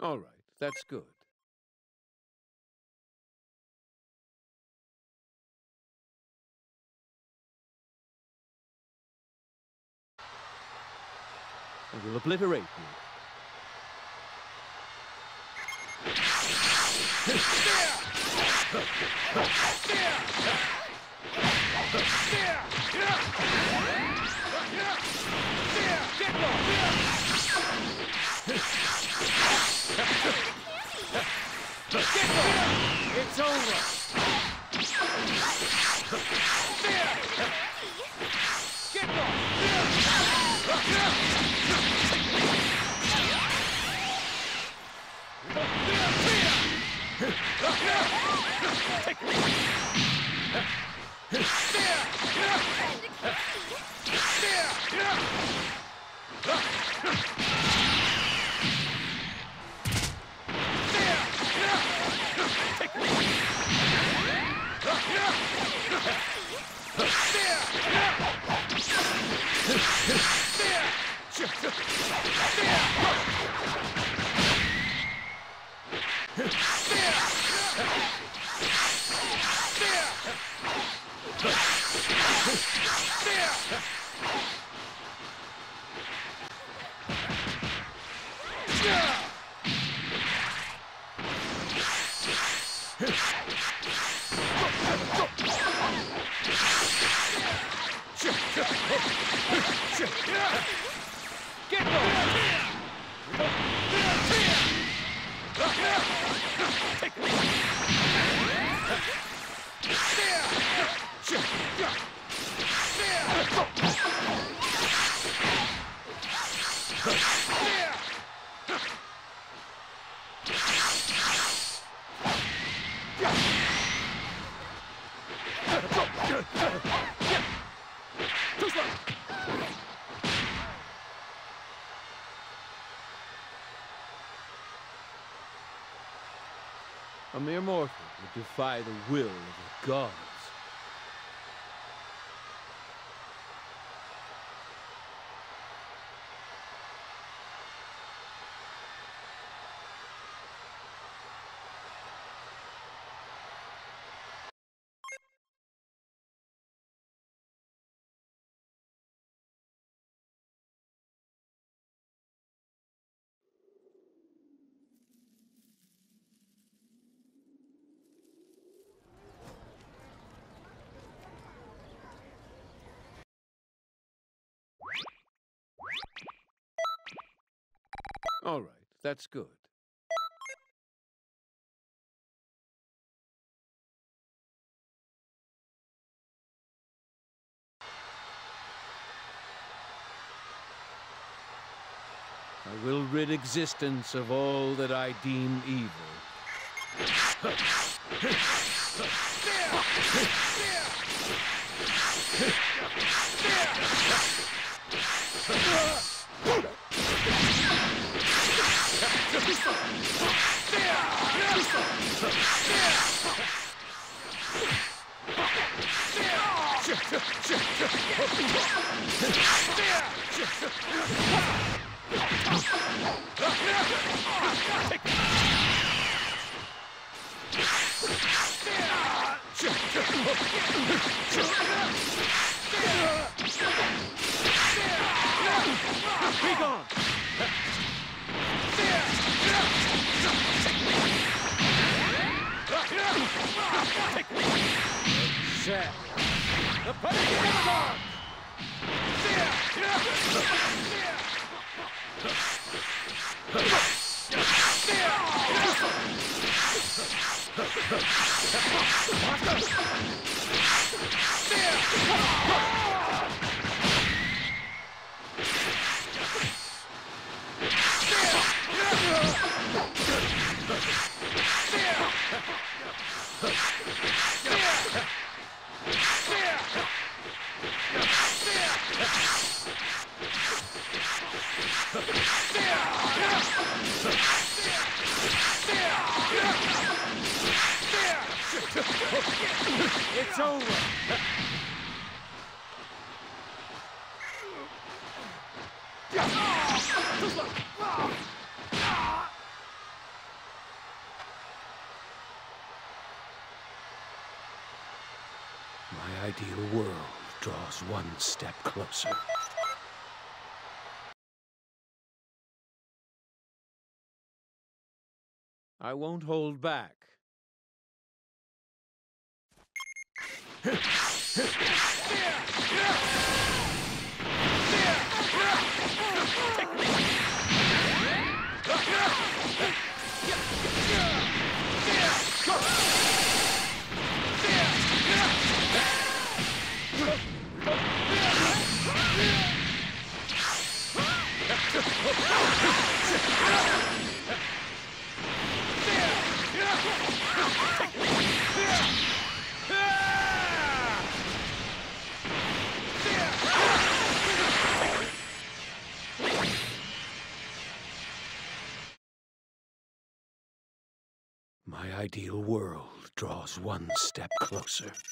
All right, that's good. I will obliterate you. It's over. A mere mortal would defy the will of the gods. All right, that's good. I will rid existence of all that I deem evil. Be gone! Set. The punishment of the gods! It's over. My ideal world draws one step closer. I won't hold back. My ideal world draws one step closer.